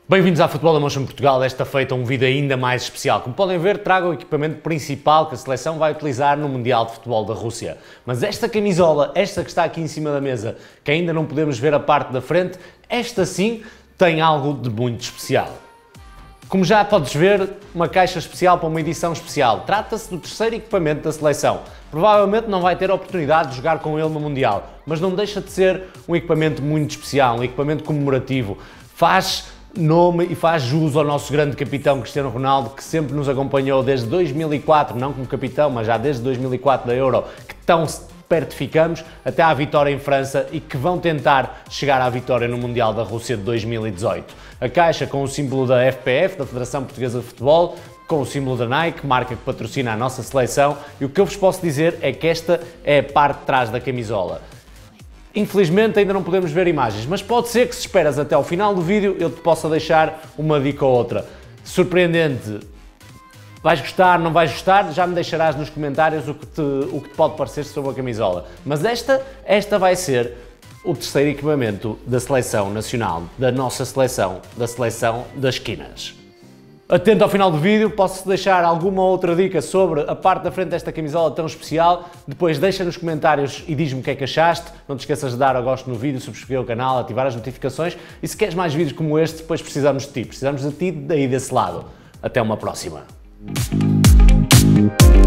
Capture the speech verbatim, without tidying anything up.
Bem-vindos à Futebol da Motion Portugal, desta feita um vídeo ainda mais especial. Como podem ver, trago o equipamento principal que a seleção vai utilizar no Mundial de Futebol da Rússia. Mas esta camisola, esta que está aqui em cima da mesa, que ainda não podemos ver a parte da frente, esta sim tem algo de muito especial. Como já podes ver, uma caixa especial para uma edição especial. Trata-se do terceiro equipamento da seleção. Provavelmente não vai ter a oportunidade de jogar com ele no Mundial, mas não deixa de ser um equipamento muito especial, um equipamento comemorativo. Faz nome e faz jus ao nosso grande capitão Cristiano Ronaldo, que sempre nos acompanhou desde dois mil e quatro, não como capitão, mas já desde dois mil e quatro da Euro, que tão perto ficamos, até à vitória em França e que vão tentar chegar à vitória no Mundial da Rússia de dois mil e dezoito. A caixa com o símbolo da F P F, da Federação Portuguesa de Futebol, com o símbolo da Nike, marca que patrocina a nossa seleção, e o que eu vos posso dizer é que esta é a parte de trás da camisola. Infelizmente ainda não podemos ver imagens, mas pode ser que se esperas até ao final do vídeo eu te possa deixar uma dica ou outra. Surpreendente, vais gostar, não vais gostar, já me deixarás nos comentários o que te, o que te pode parecer sobre a camisola. Mas esta, esta vai ser o terceiro equipamento da seleção nacional, da nossa seleção, da seleção das quinas. Atento ao final do vídeo, posso deixar alguma outra dica sobre a parte da frente desta camisola tão especial. Depois deixa nos comentários e diz-me o que é que achaste. Não te esqueças de dar a gosto no vídeo, subscrever o canal, ativar as notificações. E se queres mais vídeos como este, depois precisamos de ti. Precisamos de ti daí desse lado. Até uma próxima.